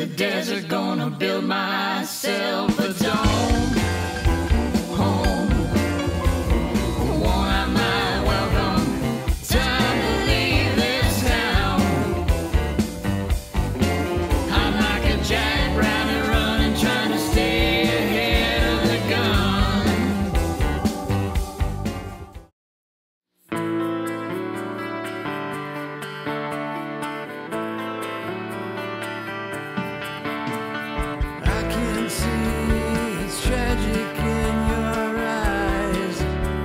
the desert, gonna build myself a dome. Home, one I might welcome. Time to leave this town. I'm like a jackrabbit running, trying to stay ahead of the gun. I can see it's tragic in your eyes.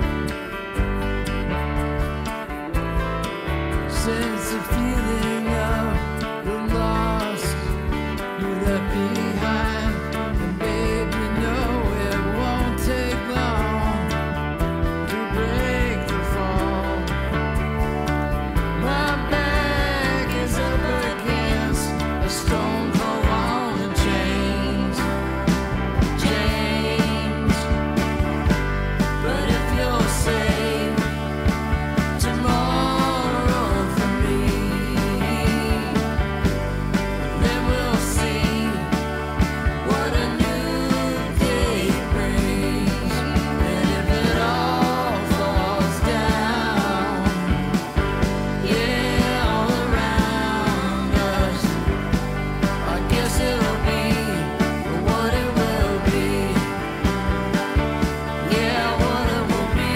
Sense the feeling of the loss you left behind. And baby, know it won't take long to break the fall. My back is up against a stone cold wall and chains. But if you'll save tomorrow for me, then we'll see what a new day brings. And if it all falls down, yeah, all around us, I guess it'll be what it will be. Yeah, what it will be.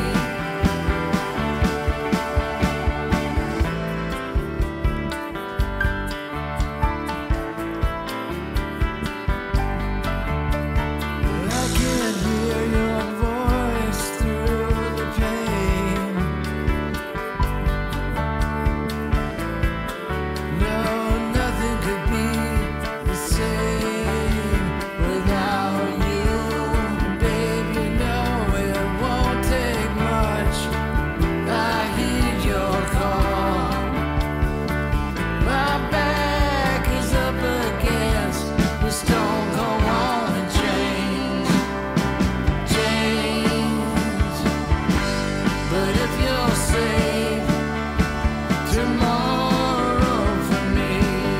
I can hear your voice through the pain. No, nothing could be the same without you. Baby, no, it won't take much. I heed your call. My back is up against the stone cold wall and chains. But if you'll save tomorrow for me,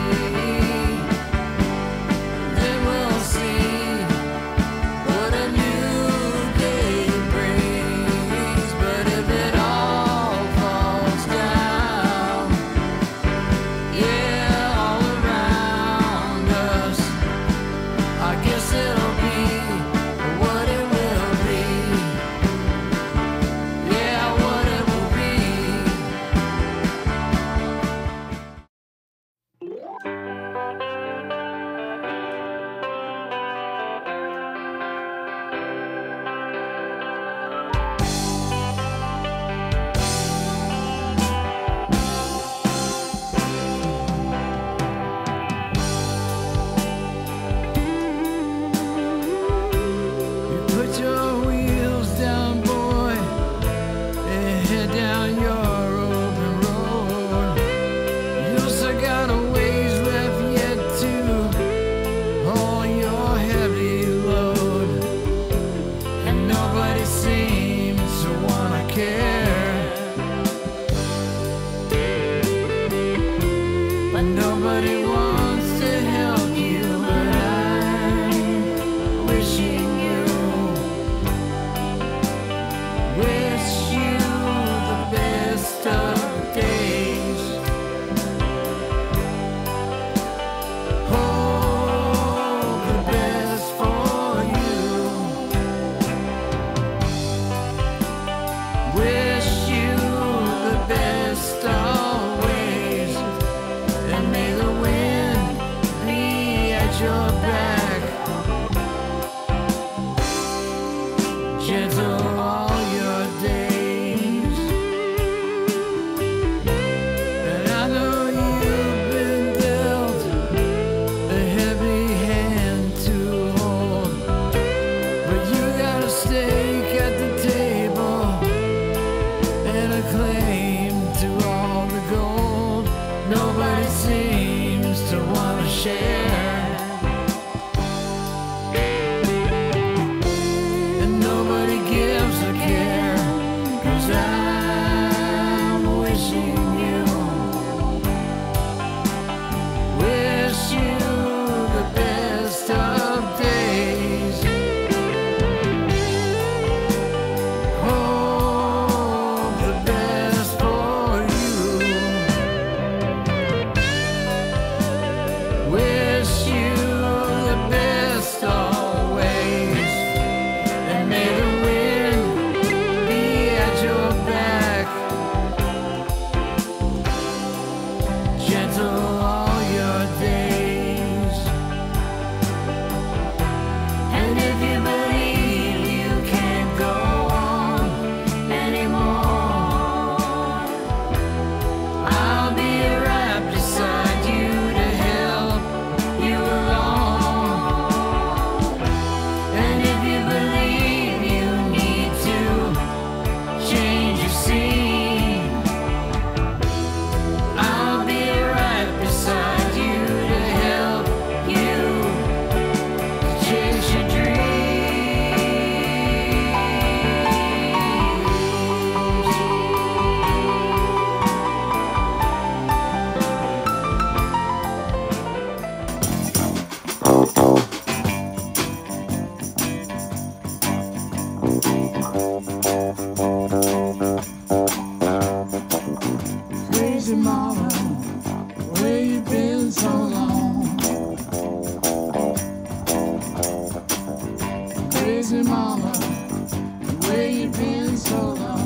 then we'll see what a new day brings. But if it all falls down, yeah, all around us, I guess it'll be what it will be. Yeah, what it will be. You put your wheels down, boy, and head down your open road. You still got a ways left yet to haul your heavy load, and nobody seems to wanna care. But nobody wants to help you, but I'm wishing you, wish you the best of days. Hope the best for you. Wish you the best always. And may the wind be at your back, gentle all your days. And I know you've been dealt a heavy hand to hold, but you got a stake at the table and a claim to all the gold. Nobody seems to want to share, and nobody gives a care, 'cause I'm wishing you, wish you mama, where you been so long? Crazy mama, where you been so long?